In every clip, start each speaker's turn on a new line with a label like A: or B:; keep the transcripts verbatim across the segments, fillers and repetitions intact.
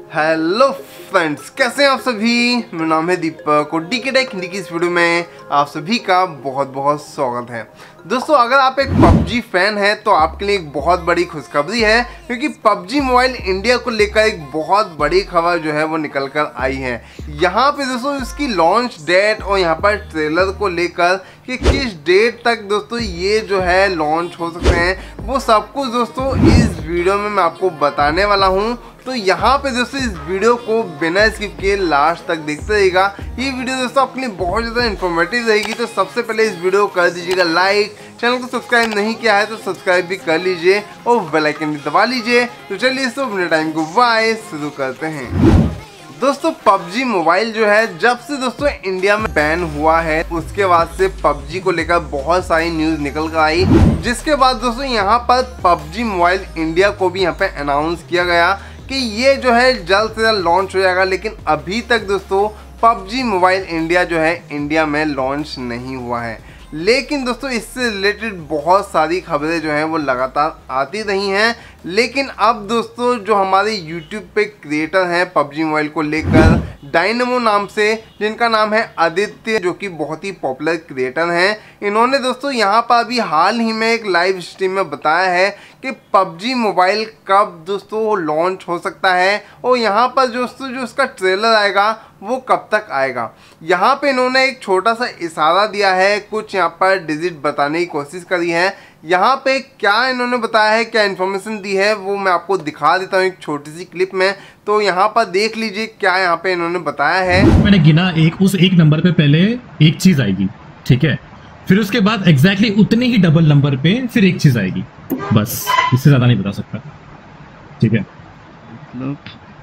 A: Hello friends, कैसे हैं आप सभी। मेरा नाम है दीपक और डी के टेक हिंदी की इस वीडियो में आप सभी का बहुत बहुत स्वागत है। दोस्तों, अगर आप एक पबजी फैन हैं तो आपके लिए एक बहुत बड़ी खुशखबरी है, क्योंकि पबजी मोबाइल इंडिया को लेकर एक बहुत बड़ी खबर जो है वो निकल कर आई है। यहाँ पे दोस्तों इसकी लॉन्च डेट और यहाँ पर ट्रेलर को लेकर कि किस डेट तक दोस्तों ये जो है लॉन्च हो सकते हैं, वो सब कुछ दोस्तों इस वीडियो में मैं आपको बताने वाला हूँ। तो यहाँ पे दोस्तों इस वीडियो को बिना स्किप किए लास्ट तक देखते रहिएगा। ये वीडियो दोस्तों आपके लिए बहुत ज़्यादा इन्फॉर्मेटिव रहेगी। तो सबसे पहले इस वीडियो को कर दीजिएगा लाइक, चैनल को सब्सक्राइब नहीं किया है तो सब्सक्राइब भी कर लीजिए और बेल आइकन भी दबा लीजिए। तो चलिए इस अपने टाइम को वाइज शुरू करते हैं। दोस्तों, पबजी मोबाइल जो है जब से दोस्तों इंडिया में बैन हुआ है उसके बाद से पबजी को लेकर बहुत सारी न्यूज़ निकल कर आई, जिसके बाद दोस्तों यहाँ पर पबजी मोबाइल इंडिया को भी यहाँ पे अनाउंस किया गया कि ये जो है जल्द से जल्द लॉन्च हो जाएगा। लेकिन अभी तक दोस्तों पबजी मोबाइल इंडिया जो है इंडिया में लॉन्च नहीं हुआ है। लेकिन दोस्तों इससे रिलेटेड बहुत सारी खबरें जो हैं वो लगातार आती रही हैं। लेकिन अब दोस्तों जो हमारे यूट्यूब पे क्रिएटर हैं पबजी मोबाइल को लेकर, डायनेमो नाम से, जिनका नाम है आदित्य, जो कि बहुत ही पॉपुलर क्रिएटर हैं, इन्होंने दोस्तों यहाँ पर अभी हाल ही में एक लाइव स्ट्रीम में बताया है कि पबजी मोबाइल कब दोस्तों लॉन्च हो सकता है और यहाँ पर दोस्तों जो उसका ट्रेलर आएगा वो कब तक आएगा। यहाँ पे इन्होंने एक छोटा सा इशारा दिया है, कुछ यहाँ पर डिजिट बताने की कोशिश करी है। यहाँ पे क्या इन्होंने बताया है, क्या इन्फॉर्मेशन दी है, वो मैं आपको दिखा देता हूँ एक छोटी सी क्लिप में। तो यहाँ पर देख लीजिए क्या यहाँ पे इन्होंने बताया है।
B: मैंने गिना एक, उस एक नंबर पे पहले एक चीज आएगी, ठीक है, फिर उसके बाद एग्जैक्टली उतने ही डबल नंबर पे फिर एक चीज आएगी, बस इससे ज्यादा नहीं बता सकता, ठीक है।
C: मतलब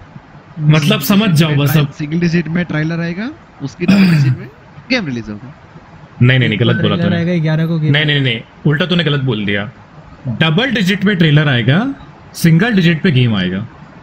B: मतलब समझ जाओ बस। अब
C: सिंगल डिजिट में ट्रेलर आएगा, उसकी डबल डिजिट में गेम रिलीज होगा।
B: नहीं नहीं नहीं, गलत बोला तूने।
D: ग्यारह को
B: नहीं नहीं नहीं, उल्टा तूने गलत बोल दिया। डबल डिजिट में ट्रेलर आएगा, सिंगल डिजिट पे गेम आएगा।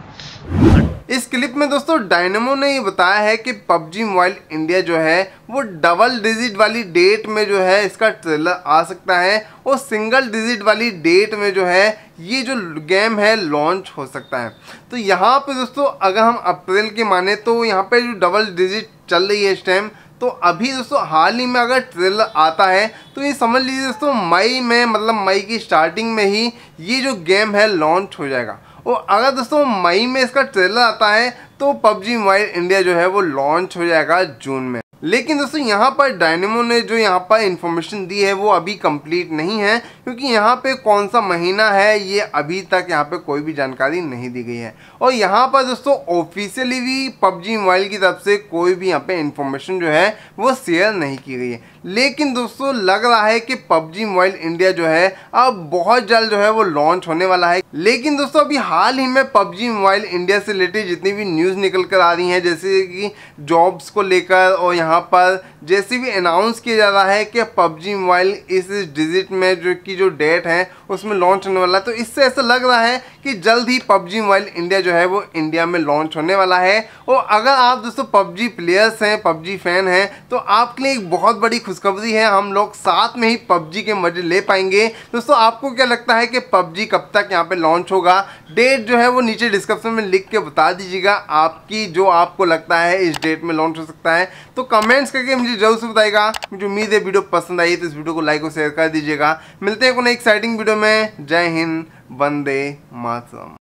A: इस क्लिप में दोस्तों डायनेमो ने ये बताया है कि पबजी मोबाइल इंडिया जो है वो डबल डिजिट वाली डेट में जो है इसका ट्रेलर आ सकता है और सिंगल डिजिट वाली डेट में जो है ये जो गेम है लॉन्च हो सकता है। तो यहाँ पे दोस्तों अगर हम अप्रैल के माने तो यहाँ पे जो डबल डिजिट चल रही है इस टाइम, तो अभी दोस्तों हाल ही में अगर ट्रेलर आता है तो ये समझ लीजिए दोस्तों मई में, मतलब मई की स्टार्टिंग में ही ये जो गेम है लॉन्च हो जाएगा। और अगर दोस्तों मई में इसका ट्रेलर आता है तो पबजी मोबाइल इंडिया जो है वो लॉन्च हो जाएगा जून में। लेकिन दोस्तों यहाँ पर डायनेमो ने जो यहाँ पर इंफॉर्मेशन दी है वो अभी कंप्लीट नहीं है, क्योंकि यहाँ पे कौन सा महीना है ये अभी तक यहाँ पे कोई भी जानकारी नहीं दी गई है। और यहाँ पर दोस्तों ऑफिशियली भी पबजी मोबाइल की तरफ से कोई भी यहाँ पे इंफॉर्मेशन जो है वो शेयर नहीं की गई है। लेकिन दोस्तों लग रहा है कि पबजी मोबाइल इंडिया जो है अब बहुत जल्द जो है वो लॉन्च होने वाला है। लेकिन दोस्तों अभी हाल ही में पबजी मोबाइल इंडिया से रिलेटेड जितनी भी न्यूज़ निकल कर आ रही हैं, जैसे कि जॉब्स को लेकर और यहाँ पर जैसे भी अनाउंस किया जा रहा है कि पबजी मोबाइल इस डिजिट में जो की जो डेट है उसमें लॉन्च होने वाला है, तो इससे ऐसा लग रहा है कि जल्द ही पबजी मोबाइल इंडिया जो है वो इंडिया में लॉन्च होने वाला है। और अगर आप दोस्तों पबजी प्लेयर्स हैं, पबजी फैन हैं, तो आपके लिए एक बहुत बड़ी खुशखबरी है, हम लोग साथ में ही पबजी के मजे ले पाएंगे। दोस्तों आपको क्या लगता है कि पबजी कब तक यहाँ पे लॉन्च होगा? डेट जो है वो नीचे डिस्क्रिप्शन में लिख के बता दीजिएगा, आपकी जो आपको लगता है इस डेट में लॉन्च हो सकता है। तो कमेंट्स करके मुझे जरूर से बताइएगा। मुझे उम्मीद है वीडियो पसंद आई तो इस वीडियो को लाइक और शेयर कर दीजिएगा। मिलते हैं कोई एक्साइटिंग वीडियो में। जय हिंद, वंदे मातरम।